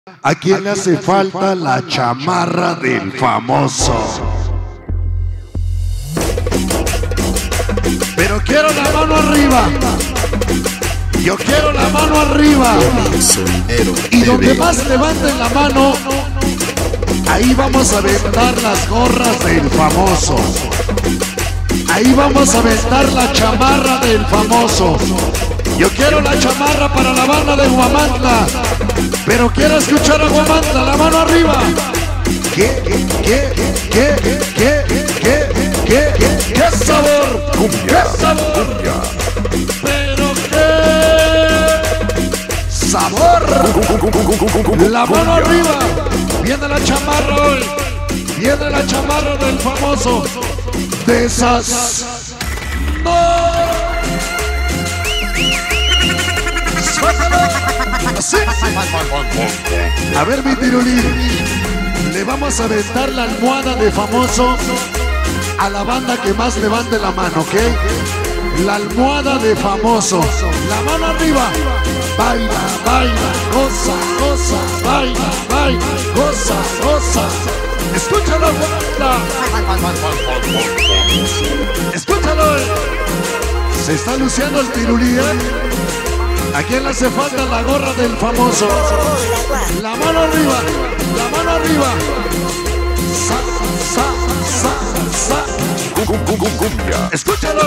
¿A quién le hace falta la chamarra del famoso? Pero quiero la mano arriba. Yo quiero la mano arriba. Y donde más levanten la mano, ahí vamos a aventar las gorras del famoso. Ahí vamos a aventar la chamarra del famoso. Yo quiero la chamarra para la banda de Huamantla. Pero quiero escuchar a Huamantla, la mano arriba. ¿Qué sabor? ¿Qué sabor? Pero qué sabor. La mano arriba. Viene la chamarra hoy. Viene la chamarra del famoso. De esas. ¡No! ¿Sí? A ver, mi tirulí, le vamos a aventar la almohada de famoso a la banda que más levante la mano, ¿ok? La almohada de famoso, la mano arriba. Baila, baila, goza, goza, baila, baila, goza, goza. Escúchalo, banda. Escúchalo. Se está luciendo el tirulí, ¿eh? ¿A quién le hace falta la gorra del famoso? La mano arriba, la mano arriba. Sa, sa, sa, sa. Escúchalo.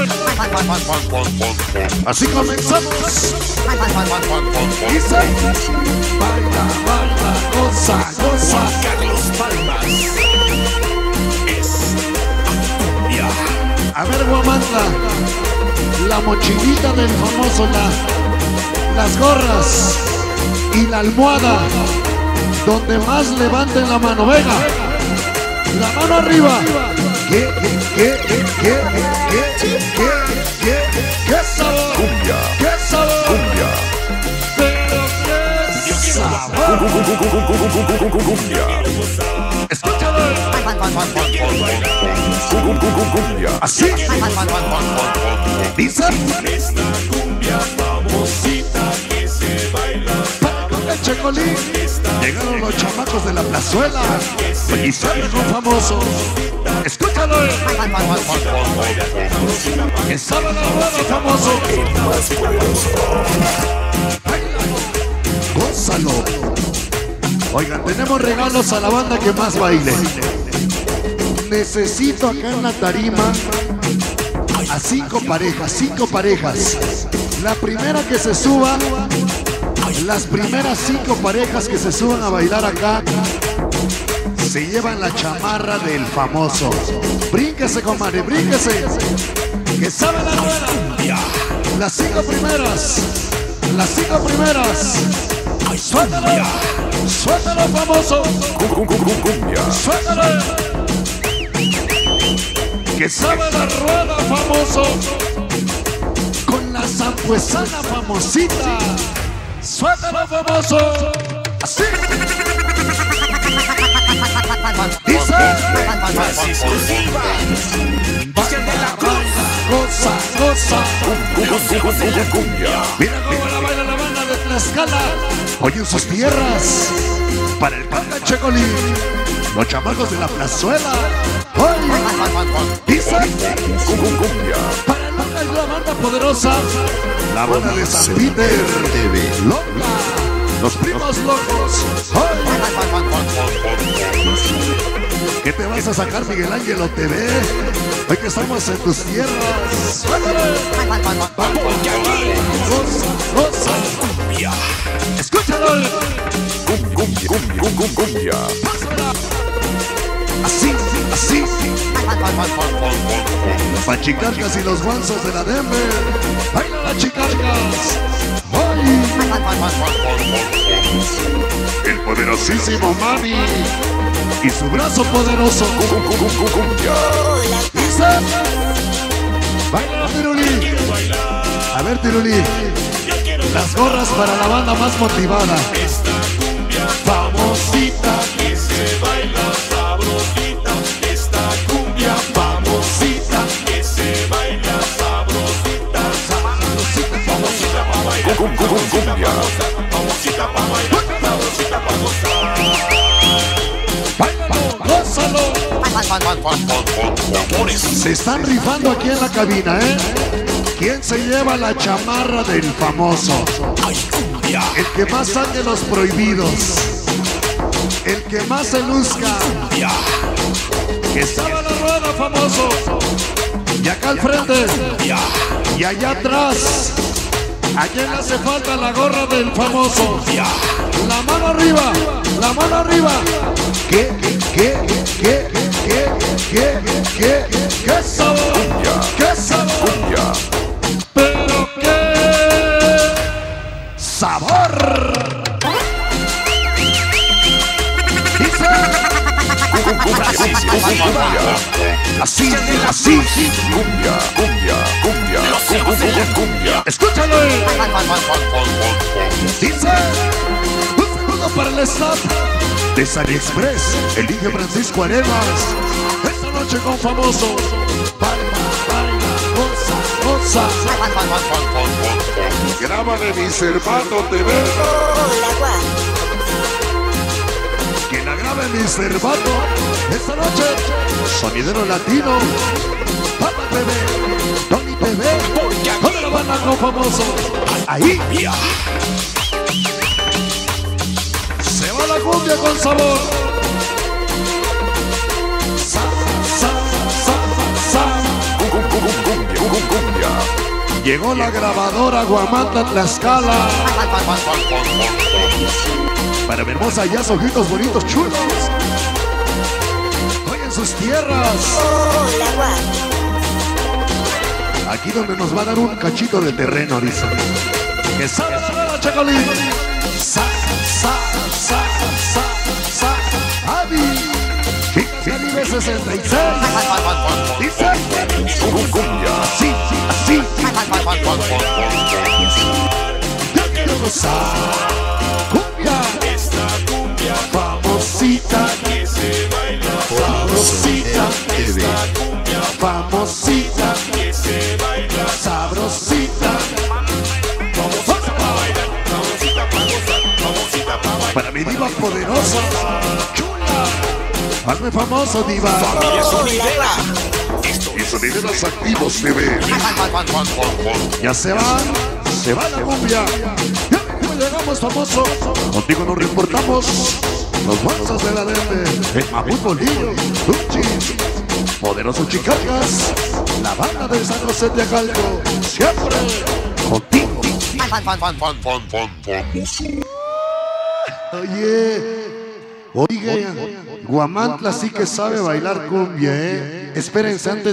Así comenzamos. Dice, baila, baila, goza, goza. Carlos Palmas es cumbia. A ver, Huamantla, la mochilita del famoso, las gorras y la almohada, donde más levanten la mano. Venga, la mano arriba. ¿Qué sabor? Cumbia. ¿Qué sabor? Cumbia. Pero qué sabor. Cumbia. Escúchalo. Cumbia. Así. Dice. Esta cumbia famosita que se baila. Con el Checolín. Llegaron los chamacos de la plazuela y salen con famoso. Escúchalo. Que sabe la rueda famoso. Gózalo. Oigan, tenemos regalos a la banda que más baile. Necesito acá en la tarima a 5 parejas. La primera que se suba, las primeras 5 parejas que se suban a bailar acá, se llevan la chamarra del famoso. Brínquese, comadre, brínquese. Que sabe la rueda. Las 5 primeras. Las 5 primeras. Suéltalo. Suéltalo, famoso. Suéltalo. Que sabe la rueda, famoso. Con la zampuesana famosita. Suéltalo, famoso. Así. Dice. Goza, goza. Mira cómo la baila la banda de Tlaxcala. Oye, en sus tierras. Para el panda Checolín. Los chamacos de la plazuela. Oye. Dice. Para el panda y la banda poderosa. La banda de San Peter. Loca. Los primos locos. Oye. ¿Qué te vas a sacar, Miguel Ángelo TV? Hoy que estamos en tus tierras. Goza, goza. Escúchalo. Cumbia. Así, así. Las pachicarcas y los guanzos de la Denver. Baila las chicarcas. ¡Ay! El poderosísimo Mami y su brazo poderoso. Dice. Baila, Tirulí. A ver, Tirulí. Las gorras para la banda más motivada. Esta cumbia famosita que se baila sabrosita. Esta cumbia famosita que se baila sabrosita. Famosita pa' bailar. Famosita pa' bailar. Famosita pa' gozar. Se están rifando aquí en la cabina, ¿eh? ¿Quién se lleva la chamarra del famoso? El que más saque los prohibidos. El que más se luzca. Que estaba la rueda, famoso. Y acá al frente. Y allá atrás. ¿A quién le hace falta la gorra del famoso? La mano arriba. La mano arriba. ¿Qué sabor? ¿Qué sabor? Pero qué sabor. Así. Cumbia. Escúchalo. Dice. Un saludo para el staff de Sally Express. Elige Francisco Arenas. Esta noche con famoso. Baila, goza. Grábame mis hermanos de verdad. Que la grabe mis hermanos. Esta noche, sonidero latino. Papa TV, Tony TV. Toda la banda con famoso. Ahí. Se va la cumbia con sabor. Cumbia. Llegó la grabadora Guamantla Tlaxcala. Para mi hermosa ya ojitos bonitos chulos. Hoy en sus tierras. Aquí donde nos va a dar un cachito de terreno, dice. Que sabe la Chacolín. Adi. Caribe 66. Dice. Así. Yo quiero gozar. Cumbia. Esta cumbia Famosita. que se baila. Sabrosita. Esta cumbia Famosita. que se baila. Sabrosita. Famosita para bailar, famosita para gozar, famosita para bailar. Para mi diva poderosa. Chula. Hazme famoso, diva. Familia sonidera. Y sonideros activos TV. Ya se va la cumbia. Ya llegamos, famoso. Contigo nos reportamos. Los bolsos de la DF. El Mamut Bolillo. Luchis. Poderoso Chicacas. La banda de San José de Acalco. Siempre contigo. Oye, Guamantla sí que sabe bailar cumbia, ¿eh? Espérense antes.